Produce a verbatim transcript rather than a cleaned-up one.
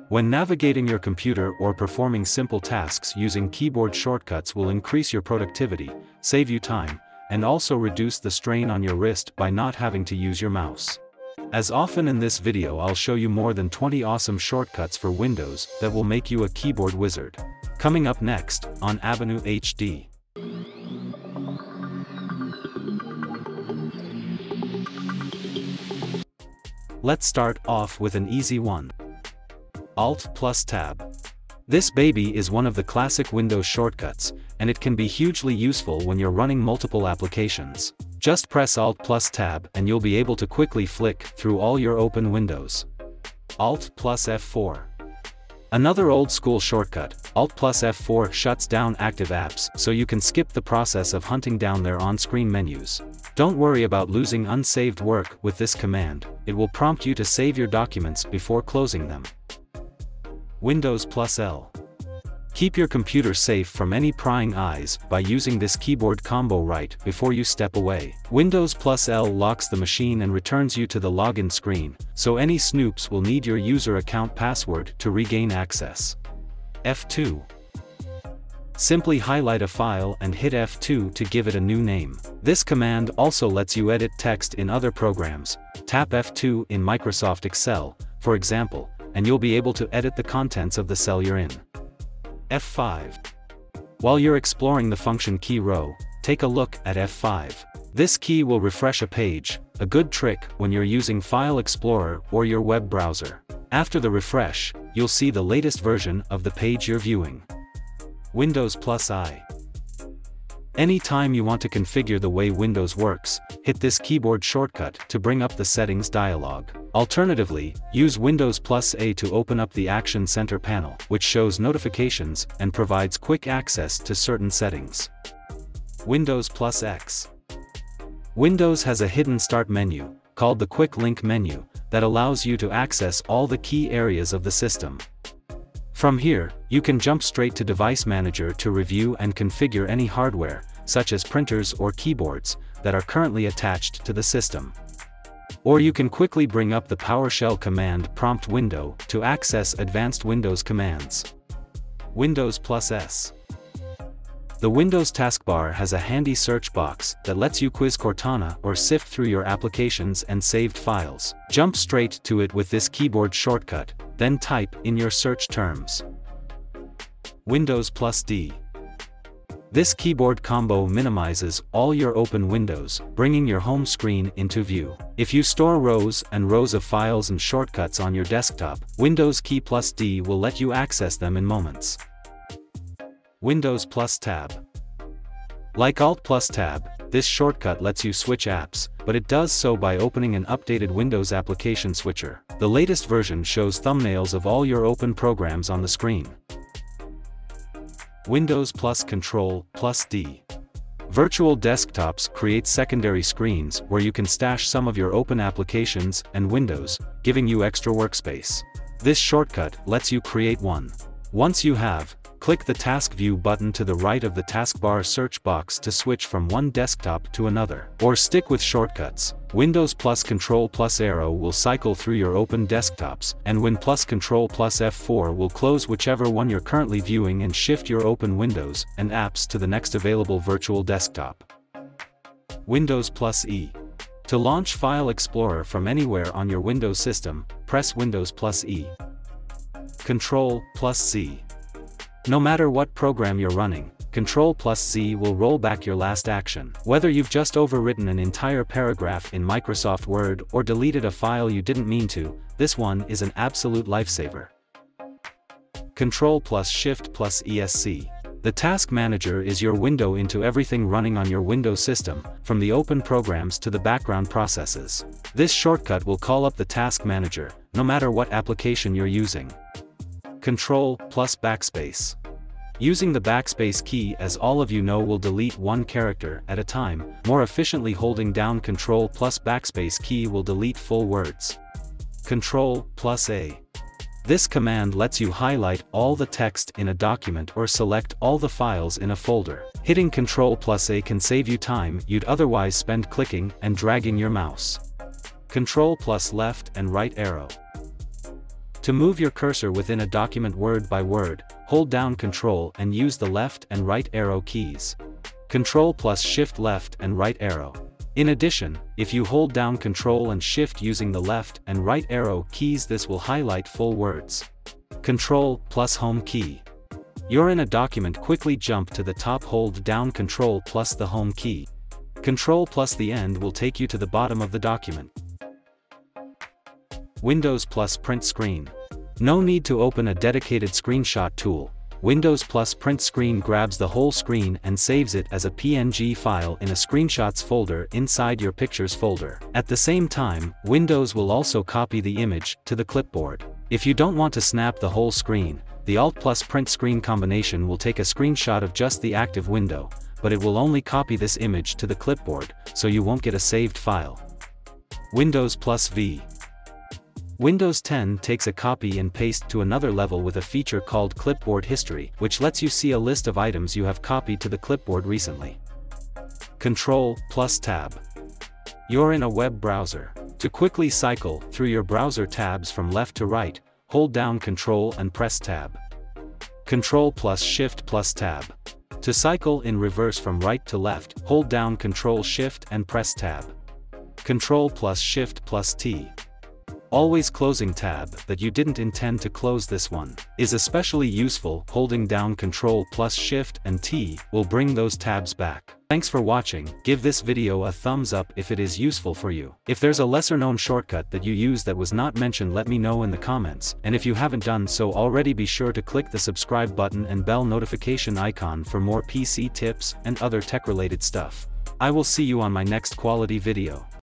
When navigating your computer or performing simple tasks, using keyboard shortcuts will increase your productivity, save you time, and also reduce the strain on your wrist by not having to use your mouse. As often in this video, I'll show you more than twenty awesome shortcuts for Windows that will make you a keyboard wizard. Coming up next, on Avenue H D. Let's start off with an easy one. Alt plus Tab. This baby is one of the classic Windows shortcuts, and it can be hugely useful when you're running multiple applications. Just press Alt plus Tab and you'll be able to quickly flick through all your open windows. Alt plus F four. Another old school shortcut, Alt plus F four shuts down active apps so you can skip the process of hunting down their on-screen menus. Don't worry about losing unsaved work with this command, it will prompt you to save your documents before closing them. Windows plus L. Keep your computer safe from any prying eyes by using this keyboard combo right before you step away. Windows plus L locks the machine and returns you to the login screen, so any snoops will need your user account password to regain access. F two. Simply highlight a file and hit F two to give it a new name. This command also lets you edit text in other programs. Tap F two in Microsoft Excel, for example, and you'll be able to edit the contents of the cell you're in. F five. While you're exploring the function key row, take a look at F five. This key will refresh a page, a good trick when you're using File Explorer or your web browser. After the refresh, you'll see the latest version of the page you're viewing. Windows plus I. Anytime you want to configure the way Windows works, hit this keyboard shortcut to bring up the settings dialog. Alternatively, use Windows plus A to open up the Action Center panel, which shows notifications and provides quick access to certain settings. Windows plus X. Windows has a hidden start menu, called the Quick Link menu, that allows you to access all the key areas of the system. From here, you can jump straight to Device Manager to review and configure any hardware, such as printers or keyboards, that are currently attached to the system. Or you can quickly bring up the PowerShell command prompt window to access advanced Windows commands. Windows plus S. The Windows taskbar has a handy search box that lets you quiz Cortana or sift through your applications and saved files. Jump straight to it with this keyboard shortcut, then type in your search terms. Windows plus D. This keyboard combo minimizes all your open windows, bringing your home screen into view. If you store rows and rows of files and shortcuts on your desktop, Windows key plus D will let you access them in moments. Windows plus Tab. Like Alt plus Tab, this shortcut lets you switch apps, but it does so by opening an updated Windows application switcher. The latest version shows thumbnails of all your open programs on the screen. Windows plus Control plus D. Virtual desktops create secondary screens where you can stash some of your open applications and windows, giving you extra workspace. This shortcut lets you create one. Once you have, click the Task View button to the right of the taskbar search box to switch from one desktop to another. Or stick with shortcuts. Windows plus Control plus Arrow will cycle through your open desktops, and Win plus Control plus F four will close whichever one you're currently viewing and shift your open windows and apps to the next available virtual desktop. Windows plus E. To launch File Explorer from anywhere on your Windows system, press Windows plus E. Control plus C. No matter what program you're running, Control plus C will roll back your last action. Whether you've just overwritten an entire paragraph in Microsoft Word or deleted a file you didn't mean to, this one is an absolute lifesaver. Control plus Shift plus E S C. The Task Manager is your window into everything running on your Windows system, from the open programs to the background processes. This shortcut will call up the Task Manager, no matter what application you're using. Control plus Backspace. Using the backspace key, as all of you know, will delete one character at a time. More efficiently, holding down Control plus Backspace key will delete full words. Control plus A. This command lets you highlight all the text in a document or select all the files in a folder. Hitting Control plus A can save you time you'd otherwise spend clicking and dragging your mouse. Control plus left and right arrow. To move your cursor within a document word by word, hold down Control and use the left and right arrow keys. Control plus Shift left and right arrow. In addition, if you hold down Control and Shift using the left and right arrow keys, this will highlight full words. Control plus Home key. You're in a document, quickly jump to the top, hold down Control plus the Home key. Control plus the end will take you to the bottom of the document. Windows plus Print Screen. No need to open a dedicated screenshot tool. Windows plus Print Screen grabs the whole screen and saves it as a P N G file in a Screenshots folder inside your Pictures folder. At the same time, Windows will also copy the image to the clipboard. If you don't want to snap the whole screen, the Alt plus Print Screen combination will take a screenshot of just the active window, but it will only copy this image to the clipboard, so you won't get a saved file. Windows plus V. Windows ten takes a copy and paste to another level with a feature called Clipboard History, which lets you see a list of items you have copied to the clipboard recently. Control plus Tab. You're in a web browser. To quickly cycle through your browser tabs from left to right, hold down Control and press Tab. Control plus Shift plus Tab. To cycle in reverse from right to left, hold down Control Shift and press Tab. Control plus Shift plus T. Always closing tab that you didn't intend to close. This one is especially useful. Holding down Control plus Shift and T will bring those tabs back. Thanks for watching. Give this video a thumbs up if it is useful for you. If there's a lesser known shortcut that you use that was not mentioned, let me know in the comments. And if you haven't done so already, be sure to click the subscribe button and bell notification icon for more P C tips and other tech related stuff. I will see you on my next quality video.